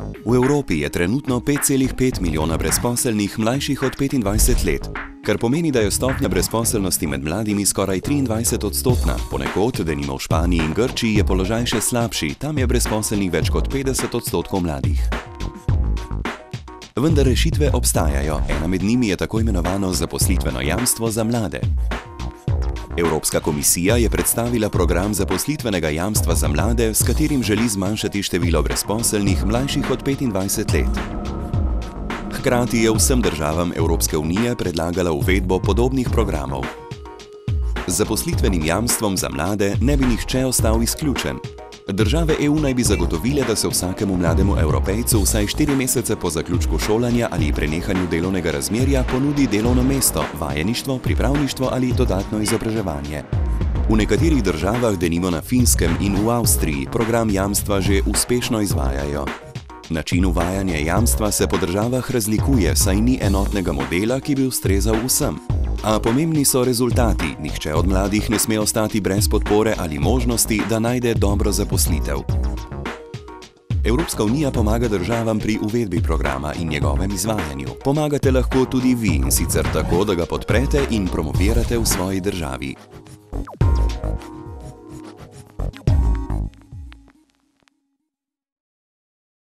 V Evropi je trenutno 5,5 milijona brezposelnih mlajših od 25 let, kar pomeni, da je stopnja brezposelnosti med mladimi skoraj 23-odstotna. Ponekod, denimo v Španiji in Grčiji, je položaj še slabši, tam je brezposelnih več kot 50% mladih. Vendar rešitve obstajajo, ena med njimi je tako imenovano zaposlitveno jamstvo za mlade. Evropska komisija je predstavila program zaposlitvenega jamstva za mlade, s katerim želi zmanjšati število brezposelnih mlajših od 25 let. Hkrati je vsem državam Evropske unije predlagala uvedbo podobnih programov. Z zaposlitvenim jamstvom za mlade ne bi nihče ostal izključen. Države EU naj bi zagotovile, da se vsakemu mlademu Evropejcu vsaj 4 mesece po zaključku šolanja ali prenehanju delovnega razmerja ponudi delovno mesto, vajeništvo, pripravništvo ali dodatno izobraževanje. V nekaterih državah, denimo na Finskem in v Avstriji, program jamstva že uspešno izvajajo. Način uvajanja jamstva se po državah razlikuje, saj ni enotnega modela, ki bi ustrezal vsem. A pomembni so rezultati, nihče od mladih ne sme ostati brez podpore ali možnosti, da najde dobro zaposlitev. Evropska unija pomaga državam pri uvedbi programa in njegovem izvajanju. Pomagate lahko tudi vi, in sicer tako, da ga podprete in promovirate v svoji državi.